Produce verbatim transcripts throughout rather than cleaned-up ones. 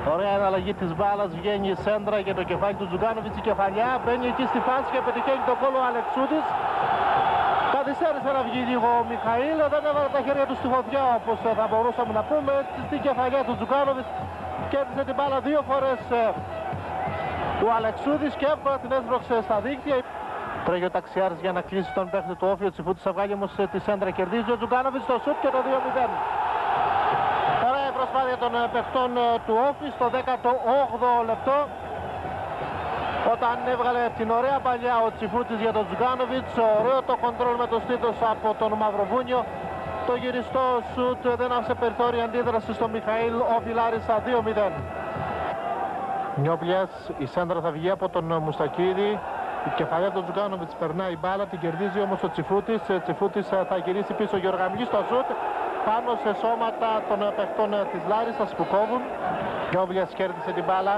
Ωραία εναλλαγή της μπάλας, βγαίνει η σέντρα για το κεφάλι του Τζουγκάνοβιτς, η κεφαλιά, μπαίνει εκεί στη φάση και πετυχαίνει τον κόλο ο Αλεξούδης. Καθυστέρησε να βγει λίγο ο Μιχαήλ, δεν έβαλε τα χέρια του στη φωτιά όπως θα μπορούσαμε να πούμε. Στην κεφαλιά του Τζουγκάνοβιτς κέρδισε την μπάλα δύο φορές ο Αλεξούδης και εύκολα την έσπρωξε στα δίκτυα. Τρέχει ο Ταξιάρης για να κλείσει τον παίχτη του Όφη, ο Τσιφούτης θα βγάλει όμως τη σέντρα, κερδίζει ο Τζουγκάνοβιτς το σουτ και το δύο μηδέν. Ωραία η προσπάθεια των παιχτών του Όφη στο δέκατο όγδοο λεπτό, όταν έβγαλε την ωραία παλιά ο Τσιφούτης για τον Τζουγκάνοβιτς. Ωραίο το κοντρόλ με το στήθος από τον Μαυροβούνιο. Το γυριστό σουτ δεν άφησε περιθώρια αντίδραση στο Μιχαήλ. Ο Φιλάρισα δύο μηδέν. Νιόπλιας, η σέντρα θα βγει από τον Μουστακίδη. Η κεφαλιά του Τζουγκάνοβιτς περνάει μπάλα, την κερδίζει όμως ο Τσιφούτης. Τσιφούτης θα γυρίσει πίσω, Γεωργαμιλής στο σουτ πάνω σε σώματα των παιχτών της Λάρισσας που κόβουν. Νιόπλιας κέρδισε την μπάλα.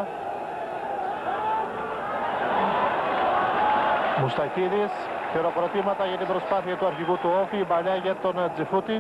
Μουστακίδης, χειροκροτήματα για την προσπάθεια του αρχηγού του Όφη, η παλιά για τον Τσιφούτη.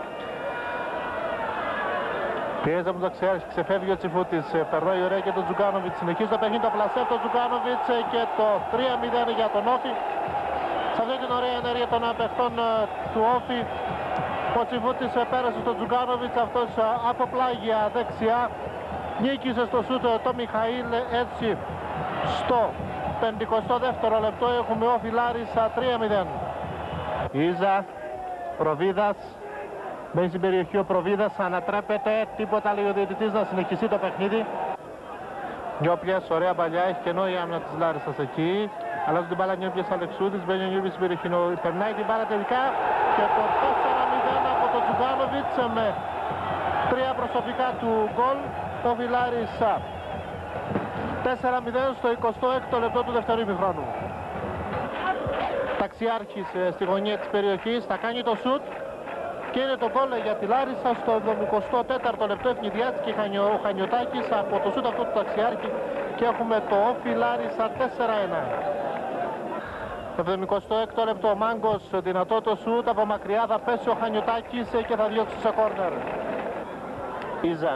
Πιέζε μου Ταξιάρης, ξεφεύγει ο Τσιφούτης, περνάει ωραία και τον Τζουγκάνοβιτς, συνεχίζει το παιχνίδι, το πλασέ τον Τζουγκάνοβιτς και το τρία μηδέν για τον Όφη. Σε αυτή την ωραία ενέργεια των παιχτών του Όφη, ο Τσιφούτης πέρασε στον Τζουγκάνοβιτς, αυτός από πλάγια δεξιά νίκησε στο σούτ το Μιχαήλ. Έτσι στο πενηκοστό δεύτερο λεπτό έχουμε Όφη Λάρισα τρία μηδέν. Ίζα, Προβίδας, μπαίνει στην περιοχή ο Προβίδας, ανατρέπεται, τίποτα λέει ο διαιτητής, να συνεχιστεί το παιχνίδι. Νιόπλιας, ωραία παλιά, έχει κενό η άμυνα της Λάρισσας εκεί. Αλλάζουν την μπάλα Νιόπλιας Αλεξούδης, μπαίνει ο Νιόπλιας στην περιοχή, περνάει την μπάλα τελικά και το τέσσερα μηδέν από τον Τζουγκάνοβιτς με τρία προσωπικά του γκολ. Όφη Λάρισα τέσσερα μηδέν στο εικοστό έκτο λεπτό του δευτερού ημιχρόνου. Ταξιάρχης στη γωνία της περιοχής θα κάνει το σουτ και είναι το γκολ για τη Λάρισα στο εβδομηκοστό τέταρτο λεπτό. Ευνηδιάστηκε ο Χανιωτάκης από το σουτ αυτό του Ταξιάρχη και έχουμε το Όφη Λάρισα τέσσερα ένα. εβδομηκοστό έκτο λεπτό, ο Μάγκος, δυνατό το σουτ από μακριά, θα πέσει ο Χανιωτάκης και θα διώξει σε κόρνερ. Ίζα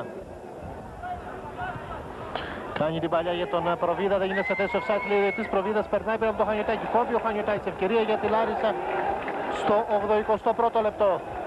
κάνει την παλιά για τον Προβίδα, δεν είναι σε θέση offside της Προβίδας, περνάει πέρα από το Χανιωτάκη, κόβει ο Χανιωτάκης, ευκαιρία για τη Λάρισα στο ογδοηκοστό πρώτο λεπτό.